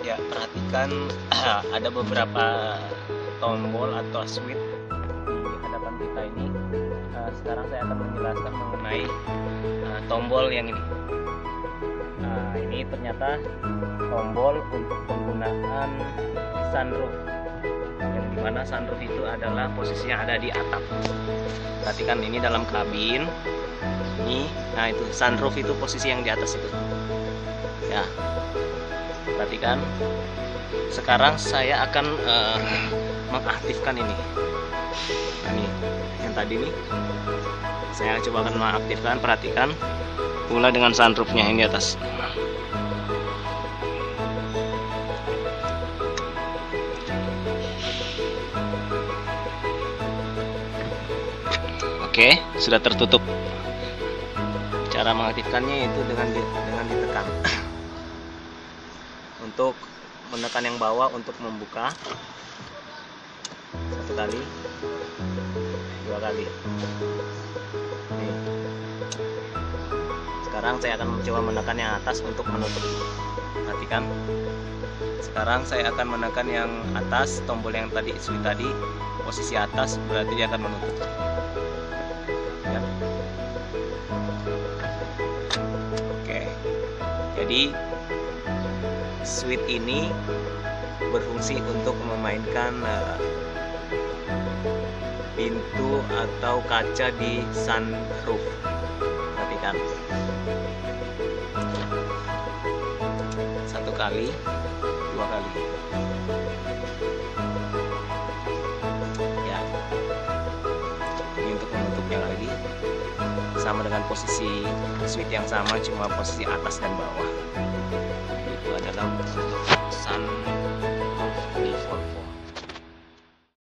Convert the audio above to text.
Ya, perhatikan ada beberapa tombol atau switch di hadapan kita ini. Sekarang saya akan menjelaskan mengenai tombol yang ini. Ini ternyata tombol untuk penggunaan sunroof, yang dimana sunroof itu adalah posisinya ada di atap. Perhatikan ini dalam kabin. Nah itu sunroof itu posisi yang di atas itu. Ya, perhatikan. Sekarang saya akan mengaktifkan ini. Nah, ini yang tadi nih saya coba akan mengaktifkan. Perhatikan pula dengan sunroofnya yang di atas. Oke, sudah tertutup. Cara mengaktifkannya itu dengan ditekan. Untuk menekan yang bawah untuk membuka, 1 kali, 2 kali. Nih. Sekarang saya akan mencoba menekan yang atas untuk menutup. Perhatikan. Sekarang saya akan menekan yang atas, tombol yang tadi, switch tadi, posisi atas, berarti dia akan menutup. Ya. Oke. Jadi switch ini berfungsi untuk memainkan pintu atau kaca di sunroof. Perhatikan. 1 kali, 2 kali. Ya. Ini untuk menutupnya lagi. Sama dengan posisi switch yang sama, cuma posisi atas dan bawah. Itu adalah